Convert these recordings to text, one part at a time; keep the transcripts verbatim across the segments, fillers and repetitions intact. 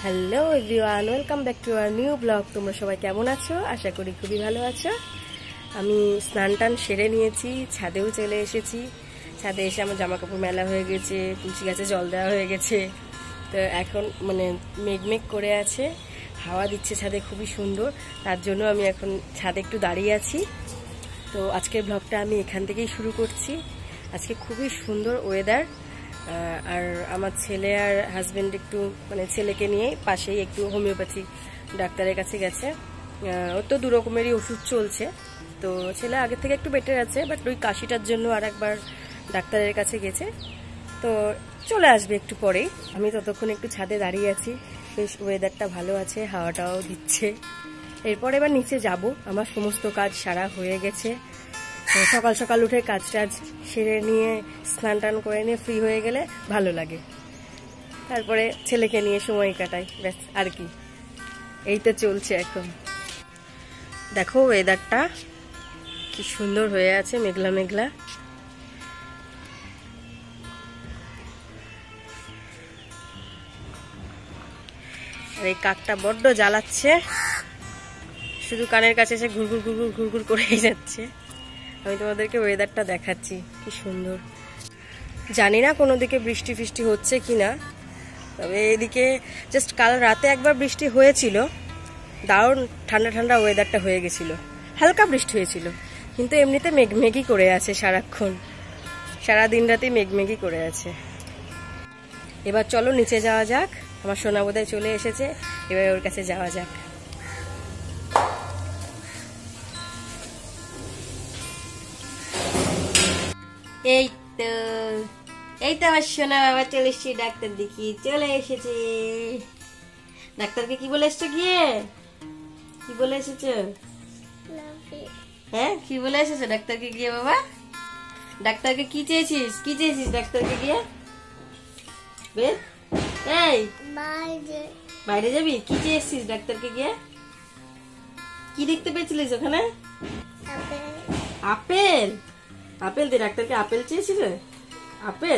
Hello everyone, welcome back to our new blog. তোমরা সবাই কেমন আছো? আশা করি খুবই ভালো আছো। আমি স্নান টান সেরে নিয়েছি, ছাদেও চলে এসেছি। ছাদে এসে আমার জামা কাপড় মেলা হয়ে গেছে, তুলসী গাছে জল দেওয়া হয়ে গেছে। তো এখন মানে মেঘমেঘ করে আছে, হাওয়া দিচ্ছে ছাদে খুবই সুন্দর। তার জন্য আমি এখন ছাদে একটু দাঁড়িয়ে আছি। তো আজকের ব্লগটা আমি এখান থেকেই শুরু করছি। আজকে খুবই সুন্দর ওয়েদার, আর আমার ছেলে আর হাজবেন্ড একটু মানে ছেলেকে নিয়ে পাশেই একটু হোমিওপ্যাথি ডাক্তারের কাছে গেছে। ওর তো দু রকমেরই ওষুধ চলছে, তো ছেলে আগের থেকে একটু বেটার আছে, বাট ওই কাশিটার জন্য আর একবার ডাক্তারের কাছে গেছে। তো চলে আসবে একটু পরেই। আমি ততক্ষণ একটু ছাদে দাঁড়িয়ে আছি, বেশ ওয়েদারটা ভালো আছে, হাওয়াটাও দিচ্ছে। এরপর এবার নিচে যাব, আমার সমস্ত কাজ সারা হয়ে গেছে। সকাল সকাল উঠে কাজ টাজ সেরে নিয়ে স্নান টান করে নিয়ে ফ্রি হয়ে গেলে ভালো লাগে, তারপরে ছেলেকে নিয়ে সময় কাটাই, ব্যাস আর কি। এই তো চলছে এখন। দেখো ওয়েদারটা কি সুন্দর হয়ে আছে, মেঘলা মেঘলা। আর এই কাকটা বড্ড জ্বালাচ্ছে, শুধু কানের কাছে এসে ঘুরঘুর ঘুরঘুর ঘুরঘুর করেই যাচ্ছে। আমি তোমাদেরকে ওয়েদারটা দেখাচ্ছি, কি সুন্দর। জানি না কোনো দিকে বৃষ্টি ফৃষ্টি হচ্ছে কি না, তবে এদিকে জাস্ট কাল রাতে একবার বৃষ্টি হয়েছিল, দারুণ ঠান্ডা ঠান্ডা ওয়েদারটা হয়ে গেছিল, হালকা বৃষ্টি হয়েছিল। কিন্তু এমনিতে মেঘমেঘই করে আছে সারাক্ষণ, সারা দিন রাতেই মেঘমেঘই করে আছে। এবার চলো নিচে যাওয়া যাক। আমার সোনা বোধহয় চলে এসেছে, এবার ওর কাছে যাওয়া যাক। এই তো এই তো আমার সোনা বাবা চলে এসেছি, ডাক্তার দেখি চলে এসেছে। ডাক্তারকে কি বলে এসছো গিয়ে? কি বলে এসেছো? হ্যাঁ কি বলে এসেছো ডাক্তারকে গিয়ে? বাবা ডাক্তারকে কি চেয়েছিস? কি চেয়েছিস ডাক্তারকে গিয়ে? এই বাইরে যাবি? কি চেয়েছিস ডাক্তারকে গিয়ে? কি দেখতে পেয়েছিলিস ওখানে? আপেল? আপেল দিয়ে ডাক্তারকে আপেল চেয়েছিল? আপেল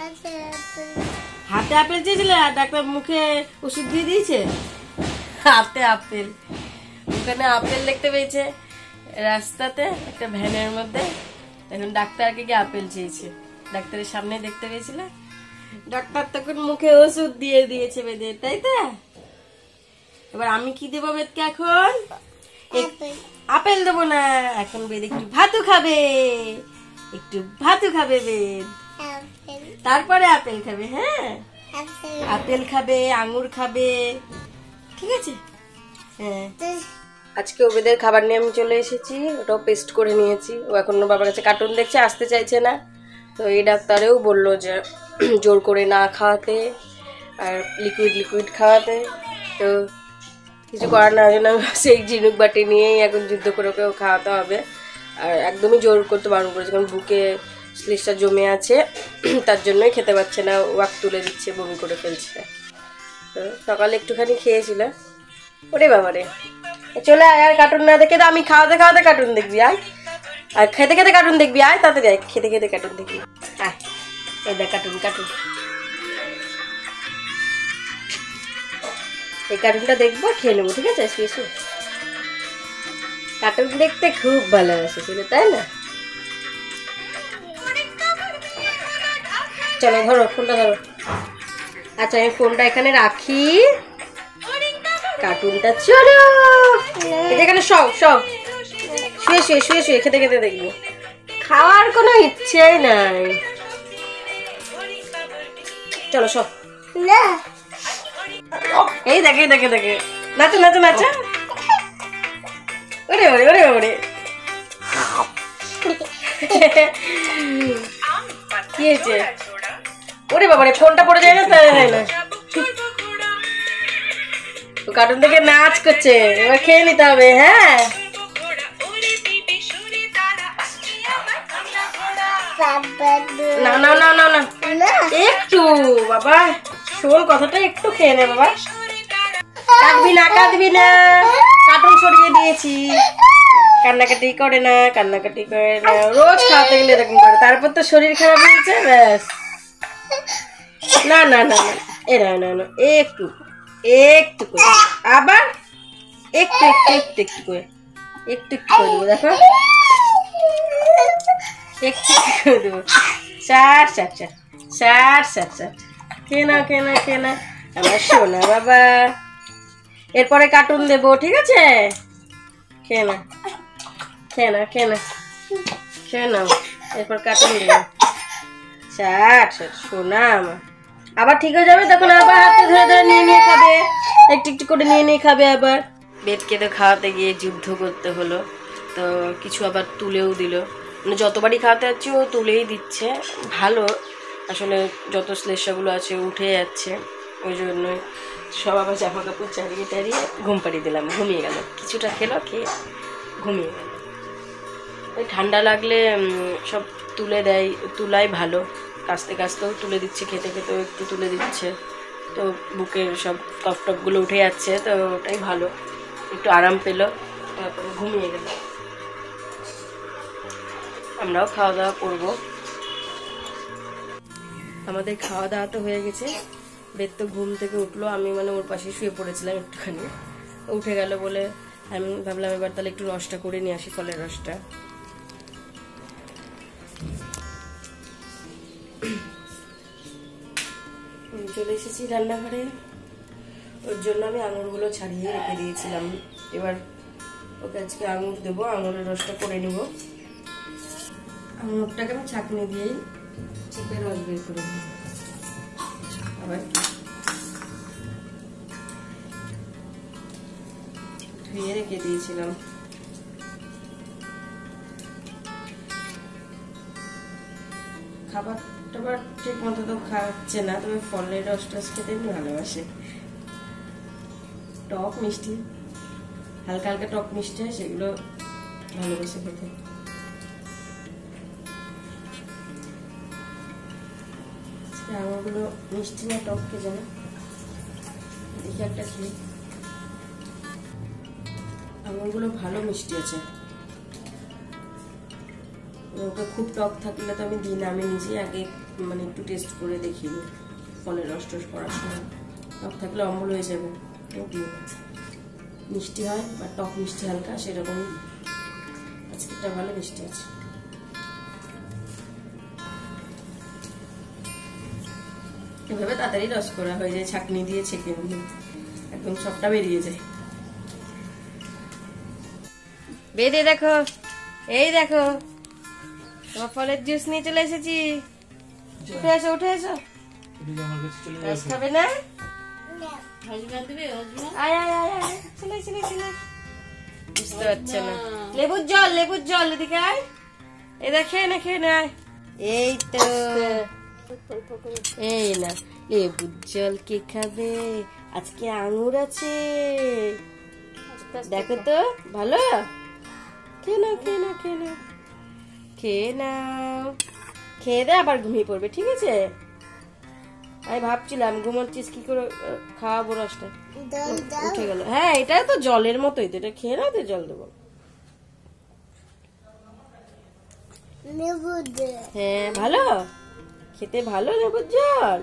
হাতে আপেল চেয়েছিল, আর ডাক্তার মুখে ওষুধ দিয়ে দিয়েছে। হাতে আপেল, ওখানে আপেল দেখতে পেয়েছে রাস্তাতে একটা ভ্যানের মধ্যে। এখন ডাক্তারকে গিয়ে আপেল চেয়েছে, ডাক্তারের সামনে দেখতে পেয়েছিল। ডাক্তার তখন মুখে ওষুধ দিয়ে দিয়েছে বেদে, তাই তো? এবার আমি কি দেবো বেদকে এখন? আপেল দেবো না, এখন বেদ একটু ভাতু খাবে, একটু ভাতু খাবে বেদ, তারপরে আপেল খাবে। হ্যাঁ আপেল খাবে, আঙ্গুর খাবে, ঠিক আছে? হ্যাঁ আজকে ওবেদের খাবার নিয়ে আমি চলে এসেছি, ওটাও পেস্ট করে নিয়েছি। ও এখন বাবার কাছে কার্টুন দেখছে, আসতে চাইছে না। তো এই ডাক্তারেও বললো যে জোর করে না খাওয়াতে, আর লিকুইড লিকুইড খাওয়াতে। তো কিছু করার না, জন্য সেই ঝিনুক বাটি নিয়েই এখন যুদ্ধ করে ওকেও খাওয়াতে হবে। আর একদমই জোর করতে বারণ করেছে, কারণ বুকে স্লিসটা জমে আছে, তার জন্যই খেতে পারছে না, ওয়াক তুলে দিচ্ছে, বমি করে ফেলছে। তো সকালে একটুখানি খেয়েছিল। ওরে বাবারে, চলে আয়, আর কার্টুন না দেখে, আমি খাওয়াতে খাওয়াতে কার্টুন দেখবি, আয়। আর খেতে খেতে কার্টুন দেখবি, আয় তাতে যাই, খেতে খেতে কার্টুন দেখবি, আয়। এই দেখ কার্টুন, কার্টুন, এই কার্টুনটা দেখবো, খেয়ে নেবো, ঠিক আছে? শুয়ে শুয়ে কার্টুন দেখতে খুব ভালোবাসে ছিল, তাই না? চলো ধরো ফোনটা, ধরো। আচ্ছা আমি ফোনটা এখানে রাখি, কার্টুনটা চলো এখানে সব সব শুয়ে শুয়ে শুয়ে শুয়ে খেতে খেতে দেখবো। খাওয়ার কোনো ইচ্ছেই নাই, চলো সব। এই দেখে দেখে দেখে নাচো নাচো নাচো। ওরে ওরে ওরে ওরে কি হয়েছে? ওরে বাবারে, ফোনটা পড়ে যায় না, তাই না? কার্টুন দেখে নাচ করছে, এবার খেয়ে নিতে হবে। হ্যাঁ না না না না না একটু বাবা শোন কথাটা, একটু খেয়ে নে বাবা, কাঁদবি না কাঁদবি না, কার্টুন সরিয়ে দিয়েছি। কান্নাকাটি করে না, কান্নাকাটি করে না, রোজ খাওয়াতে গেলে এরকম করে, তারপর তো শরীর খারাপ হয়েছে। ব্যাস না না না না, এ না না না একটু একটু করে আবার একটু একটু একটু একটু করে একটু একটু করে দেবো দেখো একটু একটু করে দেবো চার চার চার চার চার চার খেয়ে না খেয়ে না খেয়ে না আমার সোনা বাবা এরপরে কার্টুন দেবো ঠিক আছে খেয়ে না খেয়ে না খেয়ে না খেয়ে নাও এরপর কার্টুন দেবো চার চার সোনা আমার আবার ঠিক হয়ে যাবে তখন আবার হাতে ধরে ধরে নিয়ে নিয়ে খাবে একটু একটু করে নিয়ে নিয়ে খাবে আবার বেদকে তো খাওয়াতে গিয়ে যুদ্ধ করতে হলো তো কিছু আবার তুলেও দিল মানে যতবারই খাওয়াতে যাচ্ছি ও তুলেই দিচ্ছে ভালো আসলে যত শ্লেষাগুলো আছে উঠে যাচ্ছে ওই জন্যই সব আবার জামা কাপড় চালিয়ে টাড়িয়ে ঘুম পাড়িয়ে দিলাম ঘুমিয়ে গেল কিছুটা খেলো খেয়ে ঘুমিয়ে গেল ওই ঠান্ডা লাগলে সব তুলে দেয় তুলাই ভালো কাস্তে কাস্তেও তুলে দিচ্ছে খেতে খেতেও একটু তুলে দিচ্ছে তো বুকের সব কফ টপগুলো উঠে যাচ্ছে তো ওটাই ভালো একটু আরাম পেলো তারপরে ঘুমিয়ে গেল আমরাও খাওয়া দাওয়া করবো আমাদের খাওয়া দাওয়া তো হয়ে গেছে বেদ তো ঘুম থেকে উঠলো আমি মানে ওর পাশে শুয়ে পড়েছিলাম একটুখানি উঠে গেল বলে আমি ভাবলাম এবার তাহলে একটু রসটা করে নিয়ে আসি ফলের রসটা চলে এসেছি রান্নাঘরে ওর জন্য আমি আঙুরগুলো ছাড়িয়ে রেখে দিয়েছিলাম এবার ওকে আজকে আঙুর দেবো আঙুরের রসটা করে নিব আঙুরটাকে আমি ছাঁকনি দিয়েই চিপে রস বের করে নেব আবার ধুয়ে রেখে দিয়েছিলাম খাবার টাবার ঠিক মতো তো খাচ্ছে না তবে ফলের রস টস খেতে আমি ভালোবাসে টক মিষ্টি হালকা হালকা টক মিষ্টি হয় সেগুলো ভালোবাসে খেতে আঙুরগুলো মিষ্টি না টক কে জানো দেখি একটা খেয়ে আঙুরগুলো ভালো মিষ্টি আছে ওটা খুব টক থাকলে তো আমি দিই না আমি নিজে আগে মানে একটু টেস্ট করে দেখি ফলের রস টস করার সময় টক থাকলে অম্বল হয়ে যাবে দিই না মিষ্টি হয় বা টক মিষ্টি হালকা সেরকম আজকেরটা ভালো মিষ্টি আছে এভাবে তাড়াতাড়ি রস করা হয়ে যায় ছাঁকনি দিয়ে ছেঁকে নিয়ে একদম সবটা বেরিয়ে যায় বেদে দেখো এই দেখো তোমার ফলের জুস নিয়ে চলে এসেছি উঠে এসো উঠে এসো রস খাবে না বুঝতে পারছে না লেবুর জল লেবুর জল এদিকে আয় এদের খেয়ে না খেয়ে না এই তো এই না লেবুর জল কে খাবে আজকে আঙুর আছে দেখো তো ভালো খেয়ে নাও খেয়ে নাও খেয়ে নাও খেয়ে নাও খেয়ে দে আবার ঘুমিয়ে পড়বে ঠিক আছে আমি ভাবছিলাম ঘুমাচ্ছিস কি করে খাওয়াবো রসটা উঠে গেল হ্যাঁ এটা তো জলের মতোই তো এটা খেয়ে নাও তো জল দেবো হ্যাঁ ভালো খেতে ভালো লেবুর জল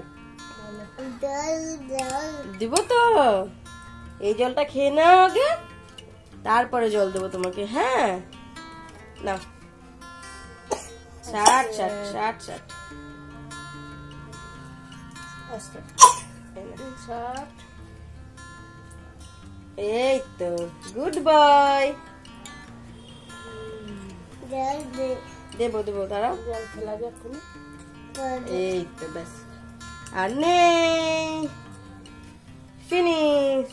দিব তো এই জলটা খেয়ে নাও আগে তারপরে জল দেবো তোমাকে হ্যাঁ নাও ষাট ষাট ষাট ষাট এই তো গুড বয় দেবো দেবো দাঁড়াও জল ফেলাবে এখন এই তো ব্যাস আর নেই ফিনিশ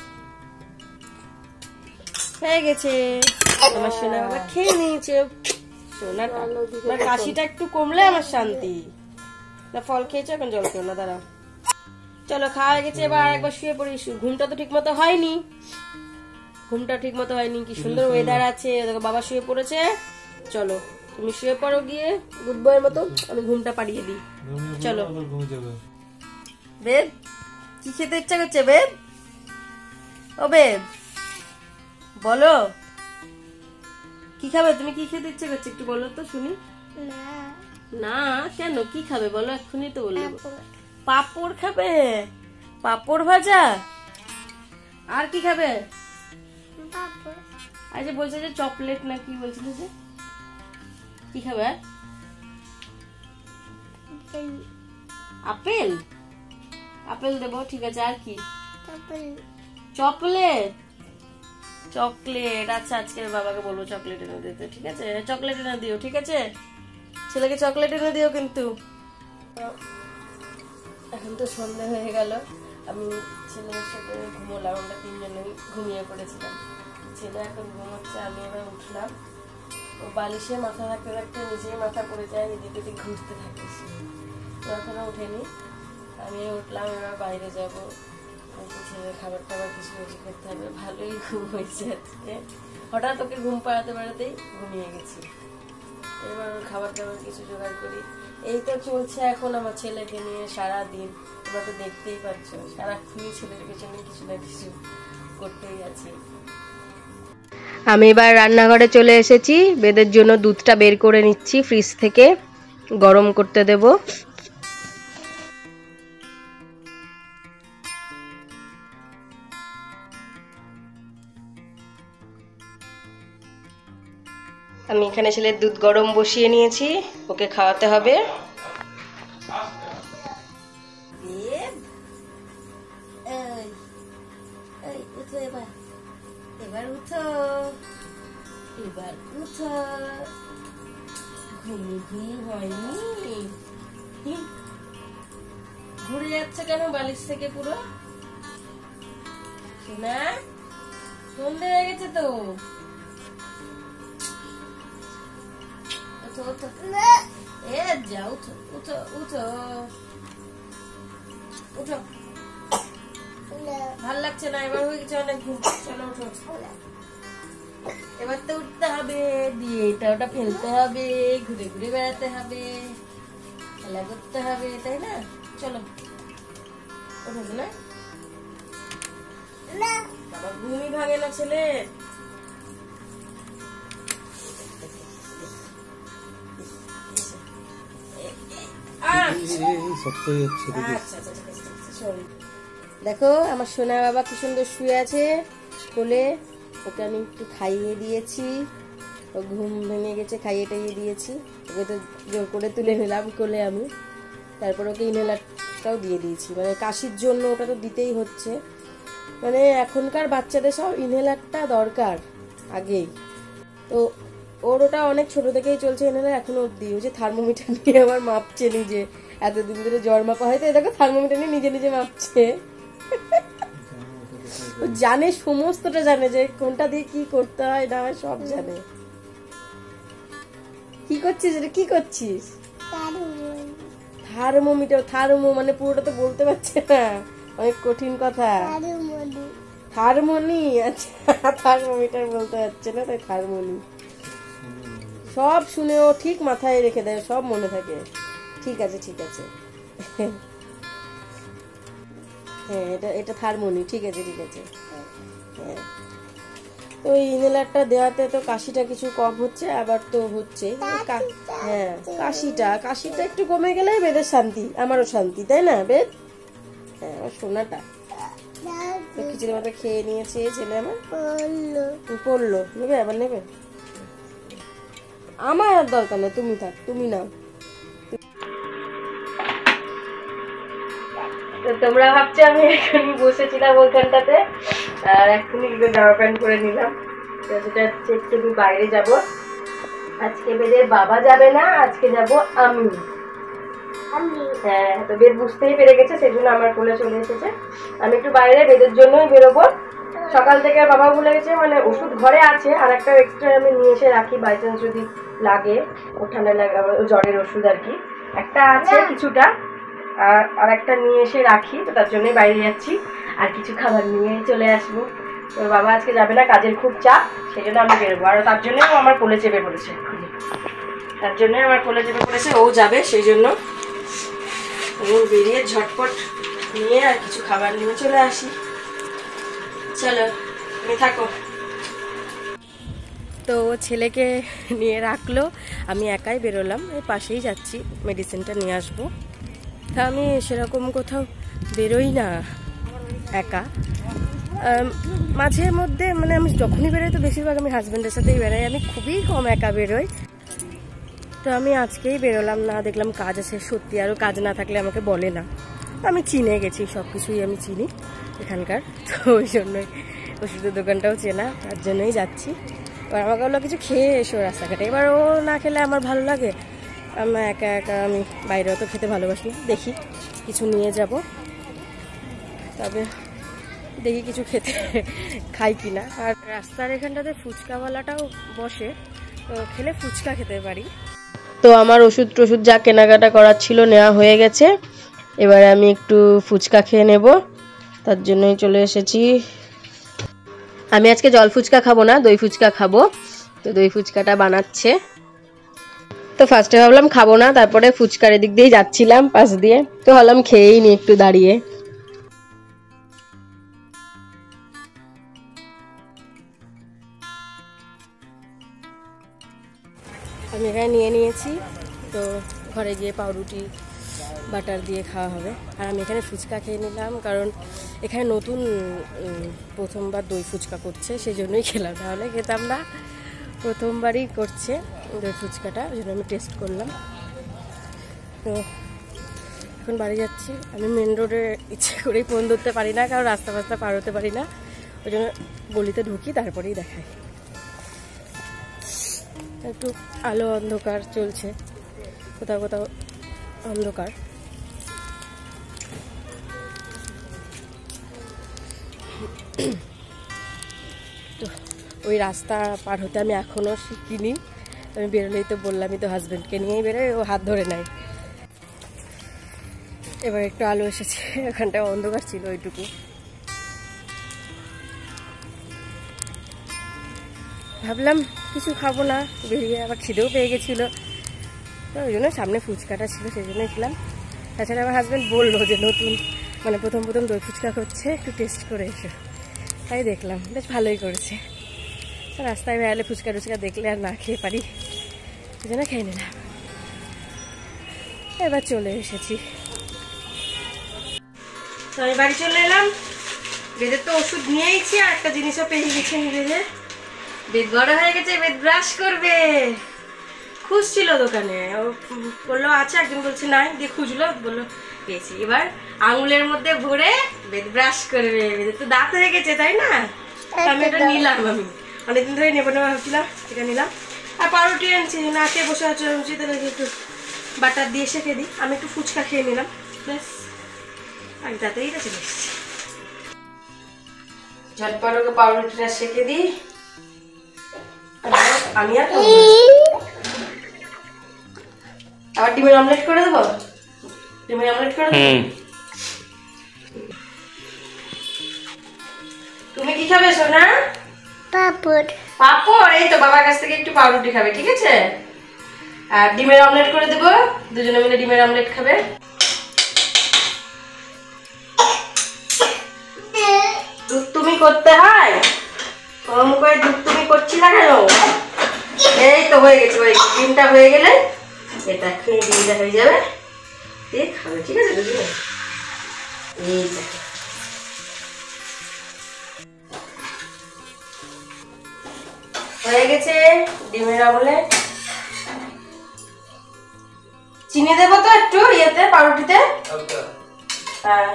হয়ে গেছে আমার সোনা বাবা খেয়ে নিয়েছে সোনাটা কাশিটা একটু কমলে আমার শান্তি না ফল খেয়েছে এখন জল খেও না দাঁড়াও চলো খাওয়া হয়ে গেছে এবার একবার শুয়ে পড়ি ঘুমটা তো ঠিক মতো হয়নি ঘুমটা ঠিক মতো হয়নি কি সুন্দর ওয়েদার আছে দেখো বাবা শুয়ে পড়েছে চলো তুমি শুয়ে পড়ো গিয়ে গুড বয়ের মতো আমি ঘুমটা পাড়িয়ে দিই চলো বেদ কি খেতে ইচ্ছা করছে বেদ ও বেদ বলো কি খাবে তুমি কি খেতে ইচ্ছে করছে একটু বলো তো শুনি না কেন কি খাবে বলো এক্ষুনি তো বললে পাপড় খাবে পাপড় ভাজা আর কি খাবে? আজ যে বলছে যে চকলেট না কি বলছিল যে কি খাবে? আপেল আপেল দেবো, ঠিক আছে। আর কি? চকলেট চকলেট আচ্ছা, আজকে বাবাকে বলবো চকলেট এনে দিতে, ঠিক আছে? চকলেট এনে দিও, ঠিক আছে? ছেলেকে চকলেট এনে দিও কিন্তু। এখন তো সন্ধ্যা হয়ে গেল, আমি ছেলের সাথে ঘুমোলাম, আমরা তিনজনে ঘুমিয়ে পড়েছিলাম। ছেলে এখন ঘুমোচ্ছে, আমি এবার উঠলাম। ও বালিশে মাথা রাখতে রাখতে নিজেই মাথা পড়ে যায়, এদিক ওদিক ঘুরতে থাকে। তো এখনো উঠেনি, আমি উঠলাম, এবার বাইরে যাবো, ছেলের খাবার টাবার কিছু কিছু করতে হবে। ভালোই ঘুম হয়েছে আজকে, হঠাৎ ওকে ঘুম পাড়াতে পাড়াতেই ঘুমিয়ে গেছি। এবার খাবার টাবার কিছু জোগাড় করি। এই তো চলছে এখন আমার ছেলেকে নিয়ে সারা দিন, তোমরা তো দেখতেই পাচ্ছ, সারাক্ষণই ছেলের পেছনে কিছু না কিছু করতেই আছি। আমি এবার রান্নাঘরে চলে এসেছি, বেদের জন্য দুধটা বের করে নিচ্ছি ফ্রিজ থেকে, গরম করতে দেব। আমি এখানে ছেলের দুধ গরম বসিয়ে নিয়েছি, ওকে খাওয়াতে হবে। এবার উঠো, এবার উঠো, ঘুমি ঘুমি হয়নি? ঘুরে যাচ্ছে কেন বালিশ থেকে পুরো? শোনা, সন্ধে হয়ে গেছে তো। উঠো উঠো, এ যা, উঠো উঠো উঠো উঠো। ভাল লাগছে না, এবার হয়ে গেছে অনেক ঘুম। চলো উঠো, এবার তো উঠতে হবে, দিয়ে এটা ওটা ফেলতে হবে, ঘুরে ঘুরে বেড়াতে হবে, খেলা করতে হবে, তাই না? চলো ওঠো না, বাবা ঘুমই ভাঙে না ছেলে। দেখো আমার সোনা বাবা কি সুন্দর শুয়ে আছে কোলে, ওকে আমি একটু খাইয়ে দিয়েছি, ও ঘুম ভেঙে গেছে, খাইয়ে টাইয়ে দিয়েছি। ওকে তো জোর করে তুলে নিলাম কোলে আমি, তারপর ওকে ইনহেলারটাও দিয়ে দিয়েছি, মানে কাশির জন্য ওটা তো দিতেই হচ্ছে। মানে এখনকার বাচ্চাদের সব ইনহেলারটা দরকার আগেই, তো ওর ওটা অনেক ছোট থেকেই চলছে ইনহেলার এখনো অব্দি। ও যে থার্মোমিটার নিয়ে আবার মাপছে নিজে, এতদিন ধরে জ্বর মাপা হয়তো, এ দেখো থার্মোমিটার নিয়ে নিজে নিজে মাপছে। ও জানে, সমস্তটা জানে, যে কোনটা দিয়ে কি করতে হয় না হয় সব জানে। কি করছিস এটা, কি করছিস? থার্মোমিটার, থার্মো মানে পুরোটা তো বলতে পারছে না, অনেক কঠিন কথা। থার্মোনি, আচ্ছা থার্মোমিটার বলতে পারছে না, তাই থার্মোনি। সব শুনে ও ঠিক মাথায় রেখে দেয়, সব মনে থাকে। ঠিক আছে ঠিক আছে, হ্যাঁ এটা এটা থার্মোনি, ঠিক আছে ঠিক আছে। হ্যাঁ তো ইনহেলারটা দেওয়াতে তো কাশিটা কিছু কম হচ্ছে, আবার তো হচ্ছে। হ্যাঁ কাশিটা কাশিটা একটু কমে গেলে বেদের শান্তি, আমারও শান্তি, তাই না বেদ? হ্যাঁ আমার সোনাটা তো খিচুড়ি মাথা খেয়ে নিয়েছে ছেলে আমার, পড়লো। নেবে আবার নেবে? আমার আর দরকার নেই, তুমি থাক, তুমি নাও। তোমরা ভাবছো আমি এখনই বসেছিলাম ওইখানটাতে, আর এখনই জামা প্যান্ট করে নিলাম। সেটা হচ্ছে একটু বাইরে যাব, আজকে বেদের বাবা যাবে না, আজকে যাব আমি। হ্যাঁ তো বেদ বুঝতেই পেরে গেছে, সেই জন্য আমার কোলে চলে এসেছে। আমি একটু বাইরে বেদের জন্যই বেরোবো, সকাল থেকে বাবা ভুলে গেছে, মানে ওষুধ ঘরে আছে, আর একটা এক্সট্রা আমি নিয়ে এসে রাখি, বাই চান্স যদি লাগে, ও ঠান্ডা লাগে, জ্বরের ওষুধ আর কি, একটা আছে কিছুটা, আর আর একটা নিয়ে এসে রাখি, তো তার জন্যই বাইরে যাচ্ছি, আর কিছু খাবার নিয়ে চলে আসবো। তো বাবা আজকে যাবে না, কাজের খুব চাপ, সেই জন্য আমি বেরোবো, আর তার জন্যই ও আমার কোলে চেপে পড়েছে, তার জন্যই আমার কোলে চেপে পড়েছে, ও যাবে সেই জন্য। বেরিয়ে ঝটপট নিয়ে আর কিছু খাবার নিয়ে চলে আসি। চলো তুমি থাকো। তো ছেলেকে নিয়ে রাখলো, আমি একাই বেরোলাম, এই পাশেই যাচ্ছি, মেডিসিনটা নিয়ে আসবো। তা আমি সেরকম কোথাও বেরোই না একা, মাঝে মধ্যে মানে আমি যখনই বেরোই তো বেশিরভাগ আমি হাজব্যান্ডের সাথেই বেরোই, আমি খুবই কম একা বেরোই। তো আমি আজকেই বেরোলাম না, দেখলাম কাজ আছে। সত্যি আরও কাজ না থাকলে আমাকে বলে না, আমি চিনে গেছি, সব কিছুই আমি চিনি এখানকার, তো ওই জন্যই ওষুধের দোকানটাও চেনা, তার জন্যই যাচ্ছি। এবার আমাকে বললো কিছু খেয়ে এসো রাস্তাঘাটে, এবার ও না খেলে আমার ভালো লাগে, আমার একা একা আমি বাইরেও তো খেতে ভালোবাসি, দেখি কিছু নিয়ে যাব, তবে দেখি কিছু খেতে খাই কিনা। আর রাস্তার এখানটাতে ফুচকাওয়ালাটাও বসে, তো খেলে ফুচকা খেতে পারি। তো আমার ওষুধ টষুধ যা কেনাকাটা করার ছিল নেওয়া হয়ে গেছে, এবারে আমি একটু ফুচকা খেয়ে নেব, তার জন্যই চলে এসেছি। আমি আজকে জল ফুচকা খাবো না, দই ফুচকা খাবো, তো দই ফুচকাটা বানাচ্ছে। তো ফার্স্টে ভাবলাম খাবো না, তারপরে ফুচকার এদিক দিয়েই যাচ্ছিলাম পাশ দিয়ে, তো ভাবলাম খেয়েই নি একটু দাঁড়িয়ে। আমি এখানে নিয়ে নিয়েছি, তো ঘরে গিয়ে পাউরুটি বাটার দিয়ে খাওয়া হবে। আর আমি এখানে ফুচকা খেয়ে নিলাম, কারণ এখানে নতুন প্রথমবার দই ফুচকা করছে, সেই জন্যই খেলাম, তাহলে খেতাম না, প্রথমবারই করছে দই ফুচকাটা, ওই জন্য আমি টেস্ট করলাম। তো এখন বাড়ি যাচ্ছি। আমি মেন রোডে ইচ্ছে করেই ফোন ধরতে পারি না, কারণ রাস্তা ফাস্তা পার হতে পারি না, ওই জন্য গলিতে ঢুকি তারপরেই দেখাই। একটু আলো অন্ধকার চলছে, কোথাও কোথাও অন্ধকার। তো ওই রাস্তা পার হতে আমি এখনও শিখিনি, আমি বেরোলেই তো বললামই তো হাজব্যান্ডকে নিয়েই বেরোয়, ও হাত ধরে নেয়। এবার একটু আলো এসেছে, ওখানটায় অন্ধকার ছিল ওইটুকু। ভাবলাম কিছু খাবো না, বেরিয়ে আবার খিদেও পেয়ে গেছিলো, তো ওই জন্য সামনে ফুচকাটা ছিল সেই জন্যই খেলাম। তাছাড়া আমার হাজব্যান্ড বললো যে নতুন মানে প্রথম প্রথম দই ফুচকা করছে, একটু টেস্ট করে এসো, তাই দেখলাম, বেশ ভালোই করেছে। রাস্তায় বেড়ালে ফুচকা টুচকা দেখলে আর না খেয়ে পারি, ওই জন্য খেয়ে নিলাম। এবার চলে এসেছি, তো আমি বাড়ি চলে এলাম। বেদের তো ওষুধ নিয়েইছি, আর একটা জিনিসও পেয়ে গেছে, বেদের বেদ বড় হয়ে গেছে, বেদ ব্রাশ করবে। খুঁজছিল দোকানে, ও বললো আচ্ছা, একজন বলছে নাই, দিয়ে খুঁজলো, বললো পেয়েছি। এবার আঙুলের মধ্যে ভরে বেদ ব্রাশ করবে। বেদের তো দাঁত হয়ে গেছে, তাই না? আমি এটা নিলাম, আমি অনেকদিন ধরে নেবো নেবো ভাবছিলাম, এটা নিলাম। আর পাউরুটি আনছি, না খেয়ে বসে আছে আনছি, তাহলে একটু বাটার দিয়ে শেখে দিই। আমি একটু ফুচকা খেয়ে নিলাম, ব্যাস আমি তাতেই তো চলে এসেছি। ঝটপট ওকে পাউরুটিটা শেখে দিই। আমি আর আবার ডিমের অমলেট করে দেবো, ডিমের অমলেট করে দেবো। তুমি কি খাবে সোনা? পাপড়। পাপড়, এই তো বাবার কাছ থেকে একটু পাউরুটি খাবে, ঠিক আছে? আর ডিমের অমলেট করে দেবো, দুজনে মিলে ডিমের অমলেট খাবে। দুধ তুমি করতে হয়, কম করে দুধ তুমি করছি না কেন? এই তো হয়ে গেছে, ওই ডিমটা হয়ে গেলে এটা এক্ষুনি ডিমটা হয়ে যাবে, দিয়ে খাবে, ঠিক আছে দুজনে? এই হয়ে গেছে ডিমের অমলেট। চিনি দেবো তো একটু ইয়েতে, পাউরুটিতে। হ্যাঁ,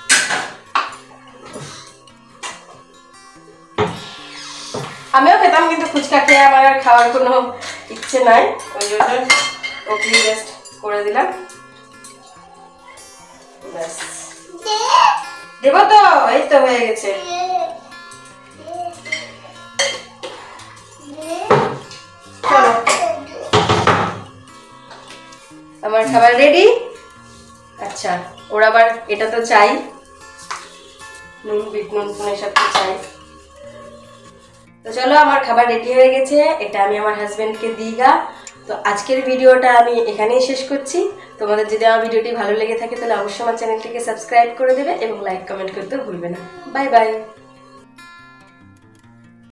আমিও খেতাম, কিন্তু ফুচকা খেয়ে আমার আর খাওয়ার কোনো ইচ্ছে নাই, ওই জন্য ওকে জাস্ট করে দিলাম। দেবো তো, এই তো হয়ে গেছে। চলো, আমার খাবার রেডি। আচ্ছা, ওর আবার এটা তো চাই, নুন বিট নুন এসব তো চাই। তো চলো, আমার খাবার রেডি হয়ে গেছে, এটা আমি আমার হাজবেন্ডকে দিইগা। তো আজকের ভিডিওটা আমি এখানেই শেষ করছি। তোমাদের যদি আমার ভিডিওটি ভালো লেগে থাকে তাহলে অবশ্যই আমার চ্যানেলটিকে সাবস্ক্রাইব করে দেবে এবং লাইক কমেন্ট করতে ভুলবে না। Bye by.